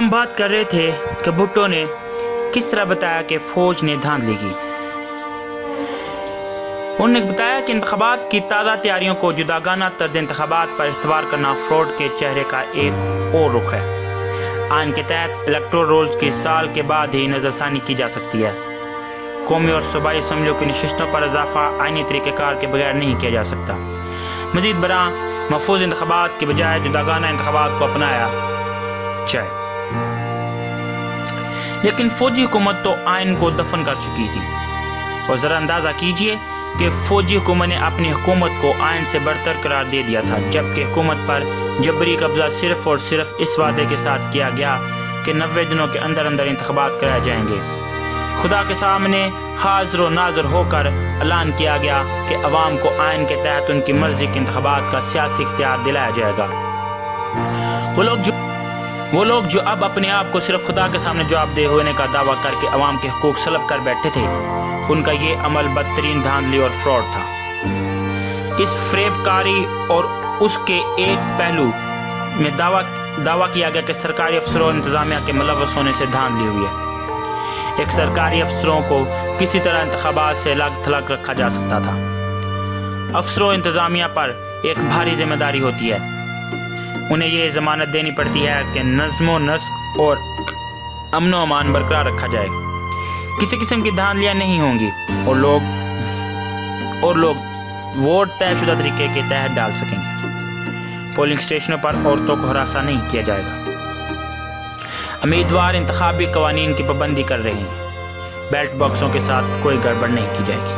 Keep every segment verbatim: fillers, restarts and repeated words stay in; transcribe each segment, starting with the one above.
ہم بات کر رہے تھے کہ بھٹو نے کس طرح بتایا کہ فوج نے دھاندلی کی۔ انہوں نے بتایا کہ انتخابات کی تازہ تیاریوں کو جداگانہ طرز انتخابات پر استوار کرنا فراڈ کے چہرے کا ایک اور رخ ہے۔ آئین کے تحت الیکٹورل رولز کی سال کے بعد ہی نظر ثانی کی جا سکتی ہے۔ قومی اور صوبائی اسمبلیوں کی نشستوں پر اضافہ آئینی طریقہ کار کے بغیر نہیں کیا جا سکتا۔ مزید برآں محفوظ انتخابات کے بجائے جداگانہ انتخابات کو اپنایا جائے۔ لیکن فوجی حکومت تو آئین کو دفن کر چکی تھی، اور ذرا اندازہ کیجئے کہ فوجی حکومت نے اپنی حکومت کو آئین سے برتر قرار دے دیا تھا، جبکہ حکومت پر جبری قبضہ صرف اور صرف اس وعدے کے ساتھ کیا گیا کہ نوے دنوں کے اندر اندر انتخابات کرائے جائیں گے۔ خدا کے سامنے حاضر و ناظر ہو کر اعلان کیا گیا کہ عوام کو آئین کے تحت ان کی مرضی کے انتخابات کا سیاسی اختیار دلایا جائے گا۔ وہ لوگ جو وہ لوگ جو اب اپنے آپ کو صرف خدا کے سامنے جواب دہ ہونے کا دعویٰ کر کے عوام کے حقوق سلب کر بیٹھے تھے، ان کا یہ عمل بدترین دھاندلی اور فراڈ تھا۔ اس فریب کاری اور اس کے ایک پہلو میں دعویٰ دعویٰ کیا گیا کہ سرکاری افسروں اور انتظامیہ کے ملوث ہونے سے دھاندلی ہوئی ہے۔ ایک سرکاری افسروں کو کسی طرح انتخابات سے الگ تھلگ رکھا جا سکتا تھا۔ افسروں انتظامیہ پر ایک بھاری ذمہ داری ہوتی ہے، انہیں یہ ضمانت دینی پڑتی ہے کہ نظم و نسق اور امن و امان برقرار رکھا جائے، کسی قسم کی دھاندلیاں نہیں ہوں گی، اور لوگ اور لوگ ووٹ طے شدہ طریقے کے تحت ڈال سکیں گے۔ پولنگ اسٹیشنوں پر عورتوں کو ہراساں نہیں کیا جائے گا۔ امیدوار انتخابی قوانین کی پابندی کر رہے ہیں، بیلٹ باکسوں کے ساتھ کوئی گڑبڑ نہیں کی جائے گی۔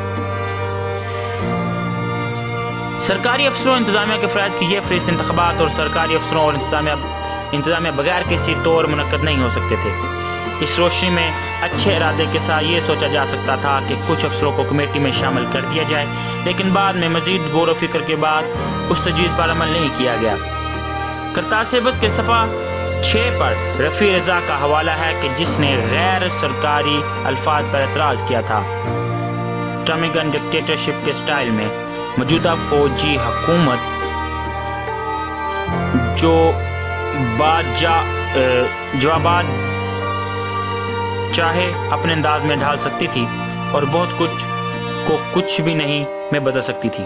سرکاری افسروں انتظامیہ کے فرائض کی یہ فہرست انتخابات اور سرکاری افسروں اور انتظامیہ انتظامیہ بغیر کسی طور منعقد نہیں ہو سکتے تھے۔ اس روشنی میں اچھے ارادے کے ساتھ یہ سوچا جا سکتا تھا کہ کچھ افسروں کو کمیٹی میں شامل کر دیا جائے، لیکن بعد میں مزید غور و فکر کے بعد اس تجویز پر عمل نہیں کیا گیا۔ کرتال سیبس کے صفحہ چھ پر رفیع رضا کا حوالہ ہے کہ جس نے غیر سرکاری الفاظ پر اعتراض کیا تھا۔ ٹرمگن ڈکٹیٹرشپ کے سٹائل میں موجودہ فوجی حکومت جو باجا جوابات چاہے اپنے انداز میں ڈھال سکتی تھی اور بہت کچھ کو کچھ بھی نہیں میں بدل سکتی تھی۔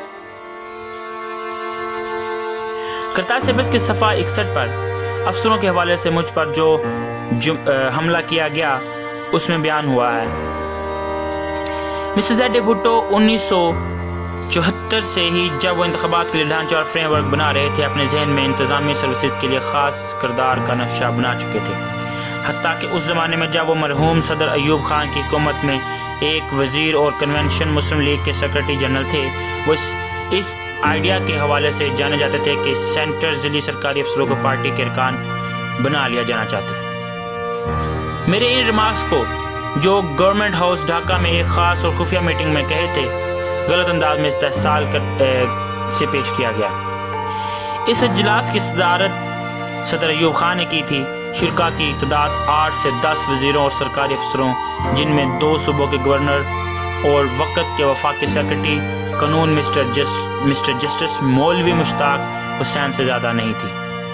کرتال سیبس کے صفحہ اکسٹھ پر افسروں کے حوالے سے مجھ پر جو حملہ کیا گیا اس میں بیان ہوا ہے۔ مسٹر زیڈ بھٹو انیس سو چوہتر سے ہی جب وہ انتخابات کے لیے ڈھانچہ اور فریم ورک بنا رہے تھے، اپنے ذہن میں انتظامی سروسز کے لیے خاص کردار کا نقشہ بنا چکے تھے، حتیٰ کہ اس زمانے میں جب وہ مرحوم صدر ایوب خان کی حکومت میں ایک وزیر اور کنونشن مسلم لیگ کے سیکرٹری جنرل تھے، وہ اس اس آئیڈیا کے حوالے سے جانے جاتے تھے کہ سینٹر ضلعی سرکاری افسروں کو پارٹی کے ارکان بنا لیا جانا چاہتے۔ میرے ان ریمارکس کو جو گورنمنٹ ہاؤس ڈھاکہ میں ایک خاص اور خفیہ میٹنگ میں کہے تھے، غلط انداز میں استحصال سے پیش کیا گیا۔ اس اجلاس کی صدارت صدر ایوب خان نے کی تھی۔ شرکا کی تعداد آٹھ سے دس وزیروں اور سرکاری افسروں، جن میں دو صوبوں کے گورنر اور وقت کے وفاقی سیکرٹری قانون مسٹر جسٹ مسٹر جسٹس مولوی مشتاق حسین سے زیادہ نہیں تھی۔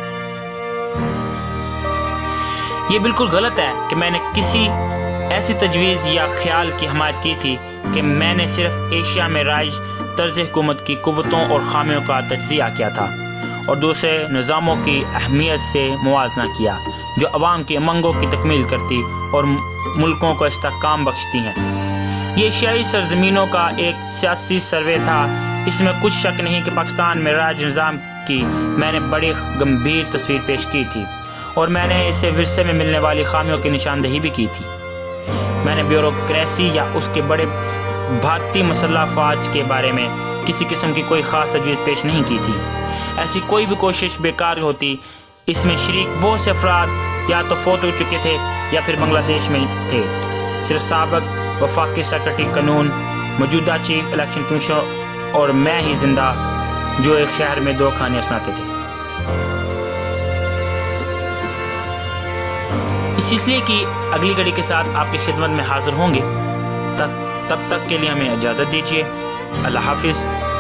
یہ بالکل غلط ہے کہ میں نے کسی ایسی تجویز یا خیال کی حمایت کی تھی کہ میں نے صرف ایشیا میں رائج طرز حکومت کی قوتوں اور خامیوں کا تجزیہ کیا تھا اور دوسرے نظاموں کی اہمیت سے موازنہ کیا جو عوام کی امنگوں کی تکمیل کرتی اور ملکوں کو استحکام بخشتی ہیں۔ یہ ایشیائی سرزمینوں کا ایک سیاسی سروے تھا۔ اس میں کچھ شک نہیں کہ پاکستان میں رائج نظام کی میں نے بڑی گمبھیر تصویر پیش کی تھی اور میں نے اسے ورثے میں ملنے والی خامیوں کی نشاندہی بھی کی تھی۔ میں نے بیوروکریسی یا اس کے بڑے بھارتی مسلح افواج کے بارے میں کسی قسم کی کوئی خاص تجویز پیش نہیں کی تھی۔ ایسی کوئی بھی کوشش بیکار ہوتی۔ اس میں شریک بہت سے افراد یا تو فوت ہو چکے تھے یا پھر بنگلہ دیش میں تھے۔ صرف سابق وفاقی سیکرٹری قانون، موجودہ چیف الیکشن کمیشنر اور میں ہی زندہ جو ایک شہر میں دو کہانیاں سناتے تھے۔ اس سلسلے کی اگلی کڑی کے ساتھ آپ کی خدمت میں حاضر ہوں گے۔ تب تک کے لیے ہمیں اجازت دیجیے۔ اللہ حافظ۔